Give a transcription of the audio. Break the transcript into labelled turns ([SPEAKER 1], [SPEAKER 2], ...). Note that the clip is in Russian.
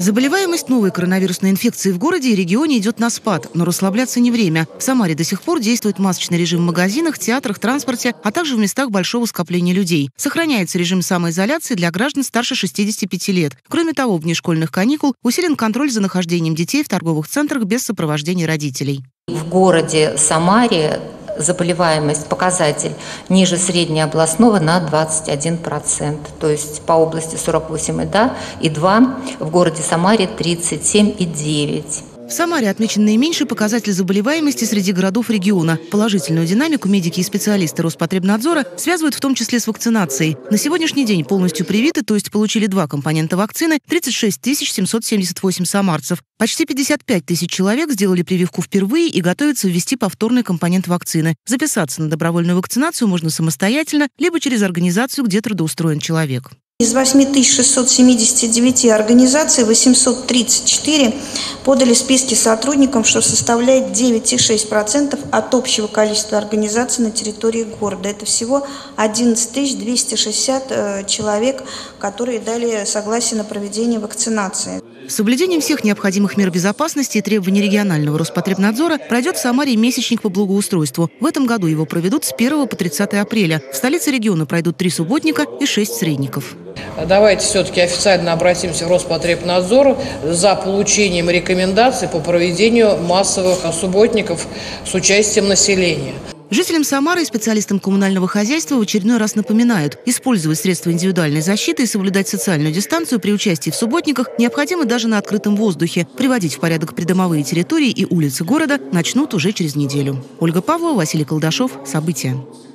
[SPEAKER 1] Заболеваемость новой коронавирусной инфекцией в городе и регионе идет на спад, но расслабляться не время. В Самаре до сих пор действует масочный режим в магазинах, театрах, транспорте, а также в местах большого скопления людей. Сохраняется режим самоизоляции для граждан старше 65 лет. Кроме того, в дни школьных каникул усилен контроль за нахождением детей в торговых центрах без сопровождения родителей.
[SPEAKER 2] В городе Самаре заболеваемость, показатель ниже среднеобластного на 21%. То есть по области 48,2, в городе Самаре 37,9%.
[SPEAKER 1] В Самаре отмечен наименьший показатель заболеваемости среди городов региона. Положительную динамику медики и специалисты Роспотребнадзора связывают в том числе с вакцинацией. На сегодняшний день полностью привиты, то есть получили 2 компонента вакцины, 36 778 самарцев. Почти 55 тысяч человек сделали прививку впервые и готовятся ввести повторный компонент вакцины. Записаться на добровольную вакцинацию можно самостоятельно, либо через организацию, где трудоустроен человек.
[SPEAKER 3] Из 8679 организаций 834 подали списки сотрудникам, что составляет 9,6% от общего количества организаций на территории города. Это всего 11 260 человек, которые дали согласие на проведение вакцинации.
[SPEAKER 1] С соблюдением всех необходимых мер безопасности и требований регионального Роспотребнадзора пройдет в Самаре месячник по благоустройству. В этом году его проведут с 1 по 30 апреля. В столице региона пройдут 3 субботника и 6 средников.
[SPEAKER 4] Давайте все-таки официально обратимся к Роспотребнадзору за получением рекомендаций по проведению массовых субботников с участием населения.
[SPEAKER 1] Жителям Самары и специалистам коммунального хозяйства в очередной раз напоминают, использовать средства индивидуальной защиты и соблюдать социальную дистанцию при участии в субботниках необходимо даже на открытом воздухе. Приводить в порядок придомовые территории и улицы города начнут уже через неделю. Ольга Павлова, Василий Колдашов. События.